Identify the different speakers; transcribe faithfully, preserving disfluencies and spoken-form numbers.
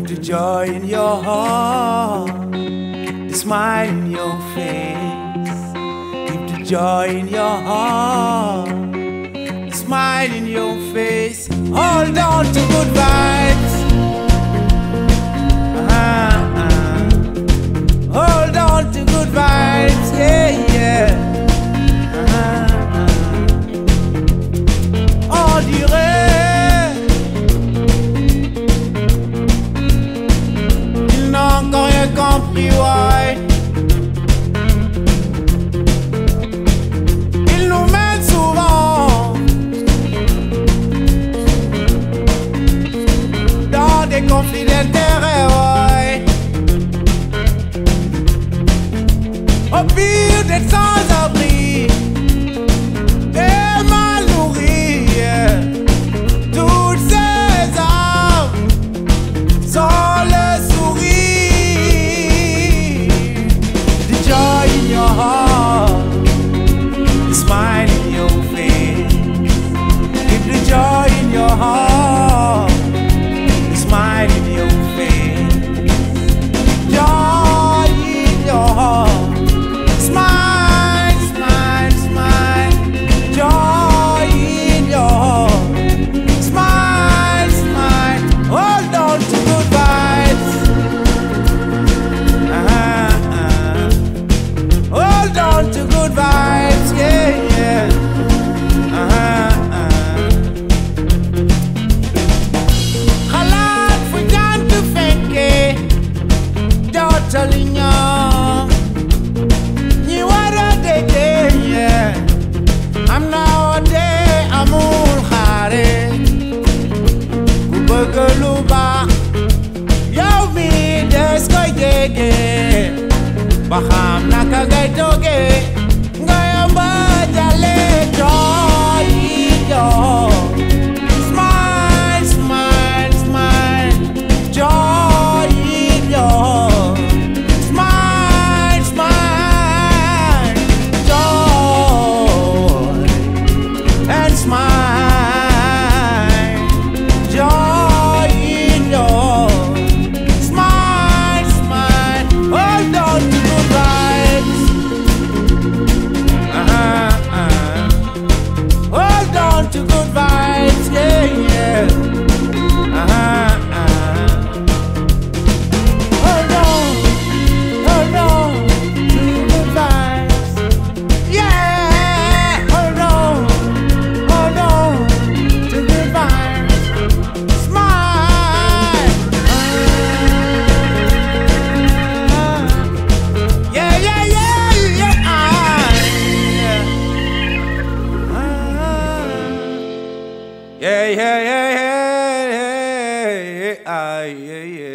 Speaker 1: the joy in your heart, the smile in your face. Keep the joy in your heart, the smile in your face. Hold on to good vibes. Uh-huh. Hold on to good vibes, yeah, yeah. Uh-huh. On dirait ils n'ont encore rien compris, ouais. Ils nous mènent souvent dans des conflits d'intérêts, ouais. Au pire d'être sans abri et mal nourri, yeah. Toutes ces âmes sans le sourire. The joy in your heart, the smile in your face. Keep the joy in your heart, the smile in your face. Joy in your heart. Smile, smile, smile, joy in your heart. Smile, smile, hold on to good vibes. Uh-huh, uh-huh. Hold on to good vibes, yeah, yeah. Uh-huh, uh-huh. Xalaat fu jant fekkee dootal ñëw. I'm nowadays amul xaare ku bëgg lu baax yow mi des koy jege ba xam naka ngay toge nga yomba jale joy in your smile, smile, smile, joy in your smile, smile, joy and smile, joy in your smile, smile. Hold on to good vibes. Uh-huh, uh-huh. Hold on to good vibes, yeah, yeah. Uh-huh, uh-huh. Hold on, hold on to good vibes, yeah. Hold on. Hold on to good vibes. Smile. Uh, yeah, yeah, yeah, yeah. Uh, yeah, yeah, yeah, yeah, yeah, yeah, yeah, yeah.